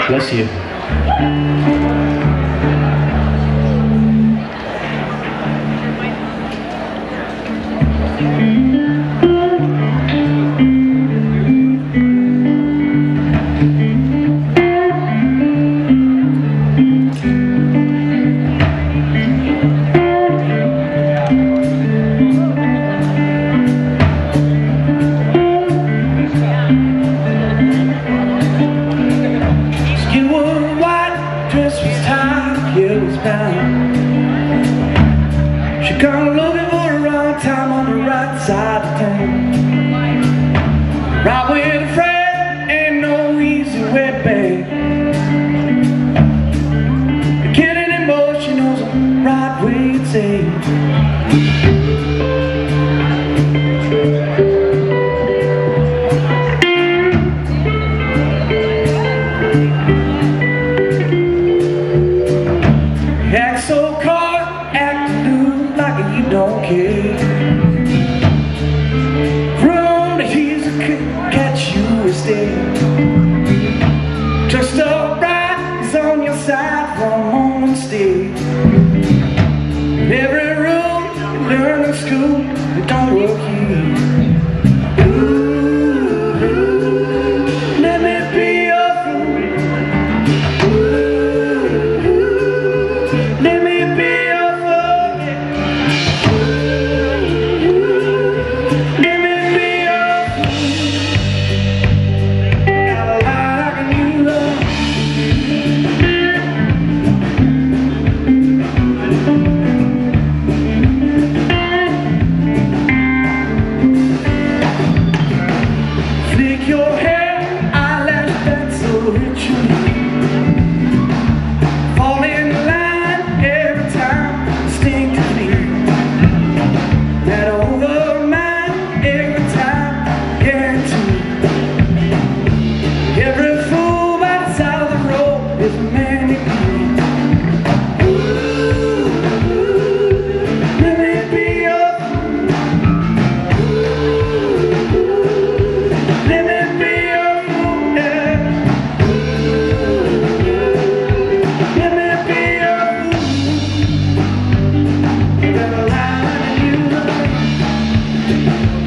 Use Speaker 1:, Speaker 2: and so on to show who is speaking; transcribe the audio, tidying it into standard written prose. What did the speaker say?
Speaker 1: Bless you.
Speaker 2: She come looking for the wrong time on the right side of town. Right with a friend ain't no easy way back. Getting emotional's the right way to say. Act so cold, act blue like you don't care. From the heels that could catch you instead. Just upright is on your side for a moment stay. Every rule you learn in school, it don't work here. Let me be your fool. Let me be your fool. Let me be your fool. Got a lot I can use. Flick your hair, eyelash pencil ritually. Fall in line every time, instinctively. That overmind every time, guaranteed. Every fool by the side of the road is a man in green. Let me be your fool. Let me be your fool, yeah. Let me be your fool. You got a lie in you.